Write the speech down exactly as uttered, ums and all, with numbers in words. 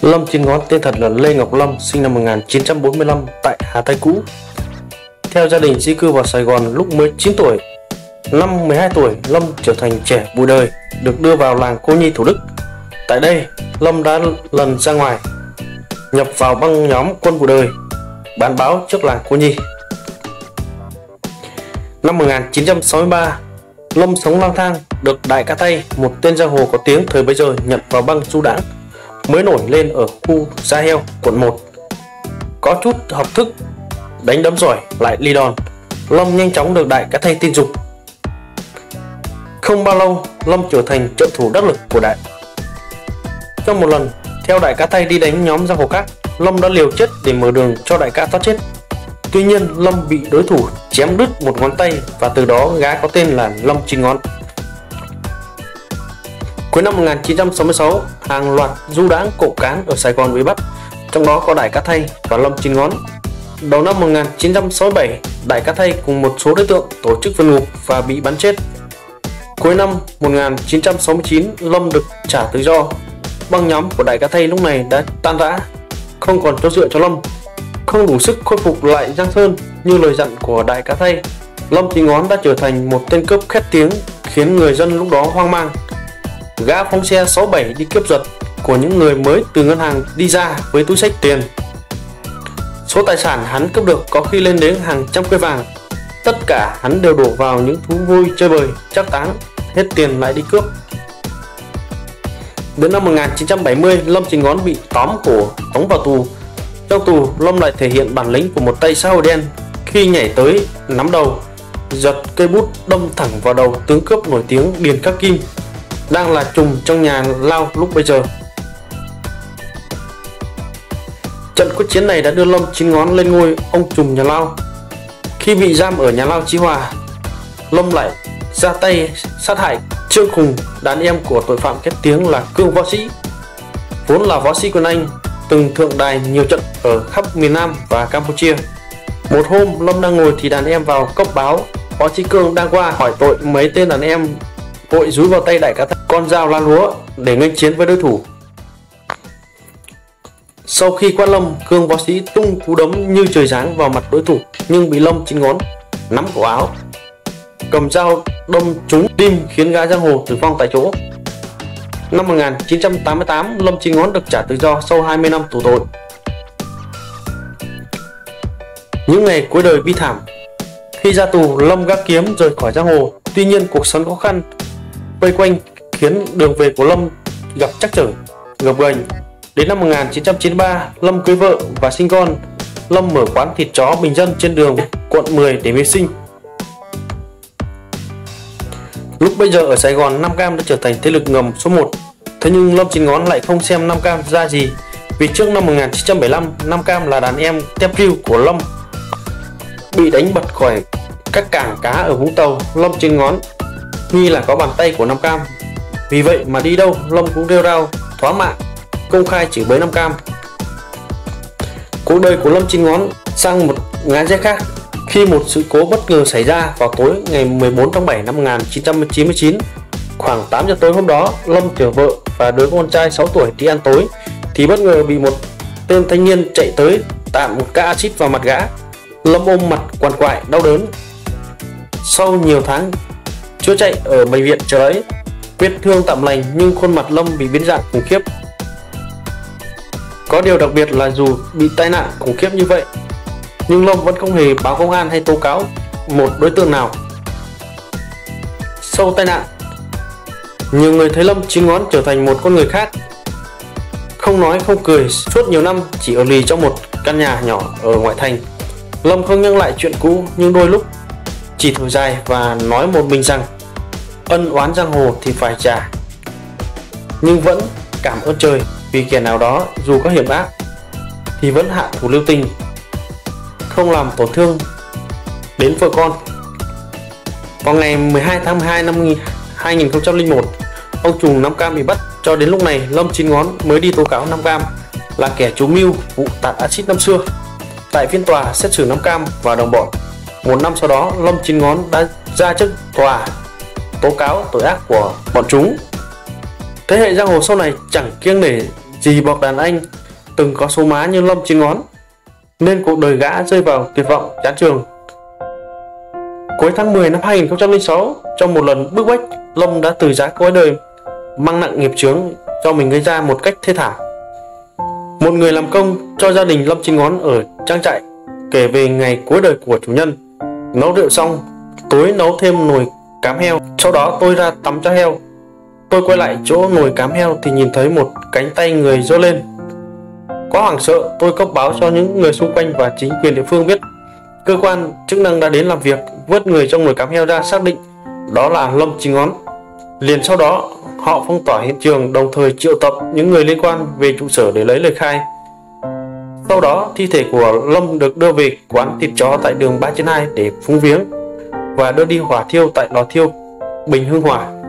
Lâm Chín Ngón tên thật là Lê Ngọc Lâm, sinh năm một nghìn chín trăm bốn mươi lăm tại Hà Tây cũ. Theo gia đình di cư vào Sài Gòn lúc mới chín tuổi. Năm mười hai tuổi, Lâm trở thành trẻ bụi đời, được đưa vào làng Cô Nhi, Thủ Đức. Tại đây, Lâm đã lần ra ngoài, nhập vào băng nhóm quân bụi đời, bán báo trước làng Cô Nhi. Năm một nghìn chín trăm sáu mươi ba, Lâm sống lang thang, được Đại Ca Tay, một tên giang hồ có tiếng thời bấy giờ, nhận vào băng du đãng mới nổi lên ở khu Gia Heo, quận một. Có chút học thức, đánh đấm giỏi, lại ly đòn, Lâm nhanh chóng được Đại Ca Tay tin dùng. Không bao lâu, Lâm trở thành trợ thủ đắc lực của Đại. Trong một lần, theo Đại Ca Tay đi đánh nhóm giang hồ khác, Lâm đã liều chết để mở đường cho Đại Ca thoát chết. Tuy nhiên, Lâm bị đối thủ chém đứt một ngón tay và từ đó gã có tên là Lâm Chín Ngón. Cuối năm một nghìn chín trăm sáu mươi sáu, hàng loạt du đãng cộng cán ở Sài Gòn bị bắt, trong đó có Đại Ca Tay và Lâm Chín Ngón. Đầu năm một nghìn chín trăm sáu mươi bảy, Đại Ca Tay cùng một số đối tượng tổ chức vượt ngục và bị bắn chết. Cuối năm một nghìn chín trăm sáu mươi chín, Lâm được trả tự do. Băng nhóm của Đại Ca Tay lúc này đã tan rã, không còn chỗ dựa cho Lâm. Không đủ sức khôi phục lại Giang Sơn như lời dặn của Đại Ca Tay, Lâm Chín Ngón đã trở thành một tên cướp khét tiếng, khiến người dân lúc đó hoang mang. Gã phóng xe sáu bảy đi cướp giật của những người mới từ ngân hàng đi ra với túi xách tiền. Số tài sản hắn cướp được có khi lên đến hàng trăm cây vàng. Tất cả hắn đều đổ vào những thú vui chơi bời, trác táng, hết tiền lại đi cướp. Đến năm một nghìn chín trăm bảy mươi, Lâm Chín Ngón bị tóm cổ, tống vào tù. Trong tù, Lâm lại thể hiện bản lĩnh của một tay xã hội đen khi nhảy tới nắm đầu, giật cây bút đâm thẳng vào đầu tướng cướp nổi tiếng Điền Khắc Kim, đang là trùm trong nhà lao lúc bấy giờ. Trận quyết chiến này đã đưa Lâm Chín Ngón lên ngôi ông trùm nhà lao. Khi bị giam ở nhà lao Chí Hòa, Lâm lại ra tay sát hại Trương Khùng, đàn em của tội phạm khét tiếng là Cương Võ Sĩ, vốn là võ sĩ quân Anh, từng thượng đài nhiều trận ở khắp miền Nam và Campuchia. Một hôm, Lâm đang ngồi thì đàn em vào cốc báo Võ Chí Cương đang qua hỏi tội. Mấy tên đàn em vội dúi vào tay Đại Ca Tay con dao lá lúa để nghênh chiến với đối thủ. Sau khi quát Lâm, Cương Võ Sĩ tung cú đấm như trời giáng vào mặt đối thủ, nhưng bị Lâm Chín Ngón nắm cổ áo, cầm dao đâm trúng tim khiến gã giang hồ tử vong tại chỗ. Năm một nghìn chín trăm tám mươi tám, Lâm Chín Ngón được trả tự do sau hai mươi năm tù tội. Những ngày cuối đời bi thảm, khi ra tù, Lâm gác kiếm rời khỏi giang hồ. Tuy nhiên, cuộc sống khó khăn vây quanh khiến đường về của Lâm gặp trắc trở, gập ghềnh. Đến năm một nghìn chín trăm chín mươi ba, Lâm cưới vợ và sinh con. Lâm mở quán thịt chó bình dân trên đường quận mười để mưu sinh. Lúc bây giờ ở Sài Gòn, Nam Cam đã trở thành thế lực ngầm số một. Thế nhưng Lâm Chín Ngón lại không xem Nam Cam ra gì, vì trước năm một nghìn chín trăm bảy mươi lăm, Nam Cam là đàn em tép riu của Lâm bị đánh bật khỏi các cảng cá ở Vũng Tàu. Lâm Chín Ngón nghi là có bàn tay của Nam Cam, vì vậy mà đi đâu Lâm cũng rêu rao thóa mạng, công khai chửi bới Nam Cam. Cuộc đời của Lâm Chín Ngón sang một ngã rẽ khác khi một sự cố bất ngờ xảy ra vào tối ngày mười bốn tháng bảy năm một nghìn chín trăm chín mươi chín. Khoảng tám giờ tối hôm đó, Lâm chở vợ và đứa con trai sáu tuổi đi ăn tối thì bất ngờ bị một tên thanh niên chạy tới tạt một ca axit vào mặt gã. Lâm ôm mặt quằn quại đau đớn. Sau nhiều tháng chữa chạy ở bệnh viện chờ ấy, vết thương tạm lành nhưng khuôn mặt Lâm bị biến dạng khủng khiếp. Có điều đặc biệt là dù bị tai nạn khủng khiếp như vậy, nhưng Lâm vẫn không hề báo công an hay tố cáo một đối tượng nào. Sau tai nạn, nhiều người thấy Lâm Chín Ngón trở thành một con người khác, không nói không cười, suốt nhiều năm chỉ ở lì trong một căn nhà nhỏ ở ngoại thành. Lâm không nhắc lại chuyện cũ, nhưng đôi lúc chỉ thở dài và nói một mình rằng ân oán giang hồ thì phải trả, nhưng vẫn cảm ơn trời vì kẻ nào đó dù có hiểm ác thì vẫn hạ thủ lưu tình, không làm tổn thương đến vợ con. Vào ngày mười hai tháng mười hai năm hai nghìn không trăm lẻ một, ông trùm Nam Cam bị bắt. Cho đến lúc này, Lâm Chín Ngón mới đi tố cáo Nam Cam là kẻ chủ mưu vụ tạt axit năm xưa. Tại phiên tòa xét xử Nam Cam và đồng bọn, một năm sau đó, Lâm Chín Ngón đã ra trước tòa tố cáo tội ác của bọn chúng. Thế hệ giang hồ sau này chẳng kiêng nể dì bọc đàn anh từng có số má như Lâm Chín Ngón, nên cuộc đời gã rơi vào tuyệt vọng chán trường. Cuối tháng mười năm hai nghìn không trăm lẻ sáu, trong một lần bức bách, Lâm đã từ giã cõi đời, mang nặng nghiệp chướng do mình gây ra một cách thê thảm. Một người làm công cho gia đình Lâm Chín Ngón ở trang trại kể về ngày cuối đời của chủ nhân. Nấu rượu xong, tối nấu thêm nồi cám heo. Sau đó tôi ra tắm cho heo. Tôi quay lại chỗ nồi cám heo thì nhìn thấy một cánh tay người giơ lên. Quá hoảng sợ, tôi cấp báo cho những người xung quanh và chính quyền địa phương biết. Cơ quan chức năng đã đến làm việc, vớt người trong nồi cám heo ra, xác định đó là Lâm Chín Ngón. Liền sau đó, họ phong tỏa hiện trường, đồng thời triệu tập những người liên quan về trụ sở để lấy lời khai. Sau đó, thi thể của Lâm được đưa về quán thịt chó tại đường ba trên hai để phúng viếng và đưa đi hỏa thiêu tại lò thiêu Bình Hưng Hỏa.